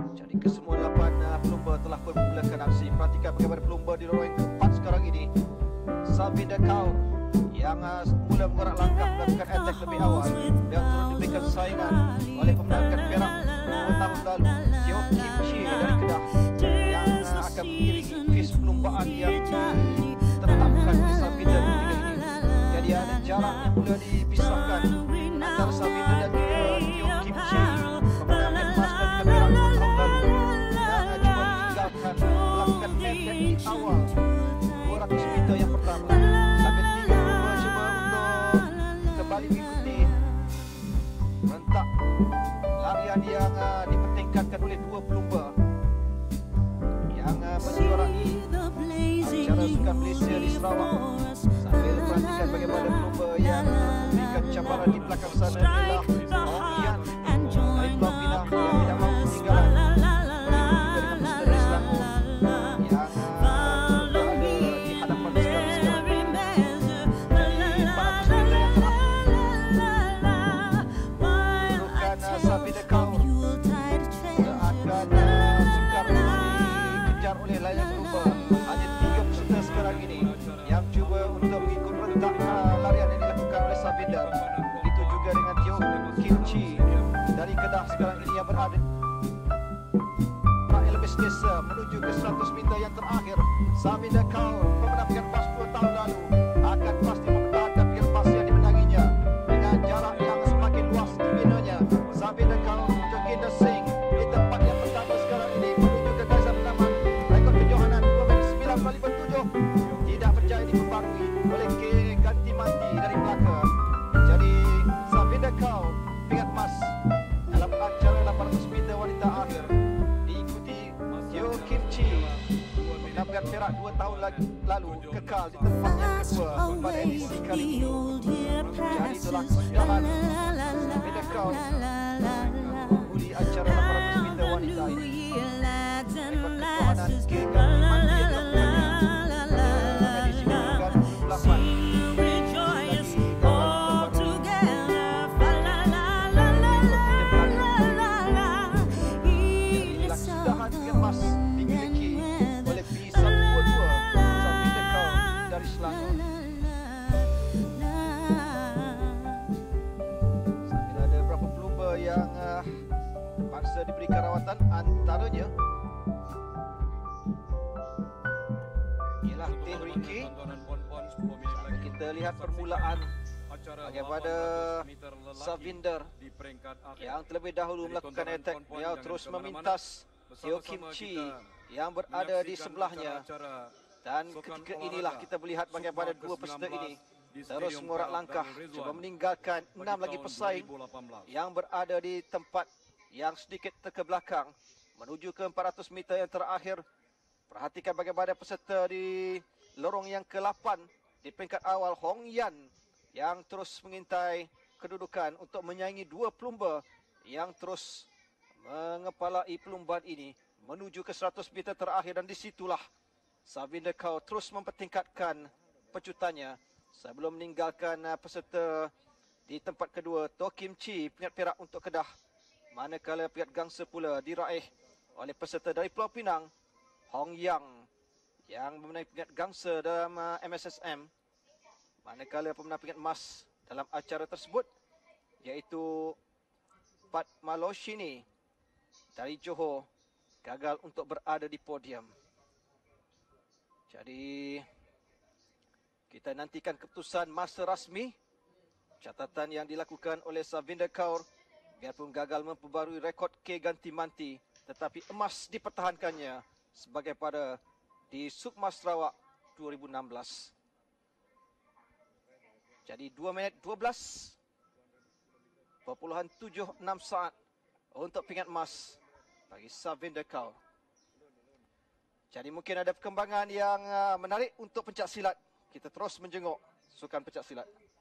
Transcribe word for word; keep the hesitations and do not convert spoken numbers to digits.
Jadi kesemua lapan uh, pelumba telah pun memulakan aksi. Perhatikan bagaimana pelumba di lorong yang keempat sekarang ini. Savinda Kaur yang uh, mula mengorak langkah melakukan attack lebih awal dan turut diberikan saingan oleh pemenang perak dua tahun lalu, Teo Kim Chi dari Kedah, yang uh, akan mengiringi kes perlumbaan yang ditetapkan oleh Savinda ketika ini. Jadi ada jarak yang mula dipisahkan antara Savinda dan uh, Teo Kim Chi, pemenang emas dan perak dua tahun lalu, yang uh, cuma meninggalkan melakukan attack di awal dua ratus meter yang pertama. Sampai tiga pelumba cuba untuk kembali mengikuti rentak larian yang uh, dipertingkatkan oleh dua pelumba yang uh, menjuarai acara Sukan Malaysia di Sarawak. Sambil perhatikan bagaimana pelumba yang memberikan cabaran di belakang sana ialah Ong Yan dari Pulau Pinang yang tidak mahu ketinggalan. Dengan Mister Selangor yang uh, berada di hadapan sekarang sekarang. Jadi empat ratus meter yang terakhir. Menurutkan uh, Savinda Kaur akan uh, sukar dikejar oleh layan pelumba. Hanya tiga peserta sekarang ini yang cuba untuk mengikut rentak uh, larian yang dilakukan oleh Savinda. Begitu juga dengan Teo Kim Chi dari Kedah sekarang ini yang berada L B S Desa menuju ke seratus meter yang terakhir. Savinda Kaur, pemenang peringkat pas dua tahun lalu, akan pasti mempertahankan peringkat pas yang dimenanginya dengan jarak yang semakin luas dibinanya. Savinda Kaur, Joginder Singh di tempat yang pertama sekarang ini menuju ke garisan pertamaan. Rekod kejohanan dua minit sembilan kali bertujuh tidak berjaya diperbarui oleh K. Ganti Mati dari Melaka. Jadi Savinda Kaur peringkat emas dalam acara lapan ratus meter wanita akhir diikuti Teo Kim Chi, pemenang peringkat perak dua tahun lalu, kekal di tempat yang kedua pada edisi kali ini. Jadi itulah kesudahan Savinda Kaur menghuni acara lapan ratus meter wanita ini. Rekod kejohanan K. Ganti Mati yang dilakukannya pada edisi ke dua puluh delapan. Sambil ada beberapa pelumba yang uh, terpaksa diberikan rawatan, antaranya ialah Teh Riki. Sambil kita lihat permulaan bagaimana Savinda yang terlebih dahulu melakukan attack, dia terus memintas Teo Kim Chi yang berada di sebelahnya. Dan ketika inilah kita melihat bagaimana dua peserta ini terus mengorak langkah, cuba meninggalkan enam lagi pesaing yang berada di tempat yang sedikit terkebelakang menuju ke empat ratus meter yang terakhir. Perhatikan bagaimana peserta di lorong yang ke lapan di peringkat awal, Hong Yan, yang terus mengintai kedudukan untuk menyaingi dua pelumba yang terus mengepalai perlumbaan ini menuju ke seratus meter terakhir. Dan disitulah Savinda Kaur terus mempertingkatkan pecutannya sebelum meninggalkan uh, peserta di tempat kedua, Teo Kim Chi, peringkat perak untuk Kedah. Manakala peringkat gangsa pula diraih oleh peserta dari Pulau Pinang, Hong Yang, yang memenangi peringkat gangsa dalam uh, M S S M. Manakala pemenang peringkat emas dalam acara tersebut iaitu Pat Maloshini dari Johor gagal untuk berada di podium. Jadi kita nantikan keputusan masa rasmi catatan yang dilakukan oleh Savinda Kaur. Biarpun gagal memperbarui rekod K. Ganti Manti, tetapi emas dipertahankannya sebagai pada di Sukma Sarawak dua ribu enam belas. Jadi dua minit dua belas perpuluhan tujuh enam saat untuk peringkat emas bagi Savinda Kaur. Jadi mungkin ada perkembangan yang uh, menarik untuk pencak silat. Kita terus menjenguk sukan pencak silat.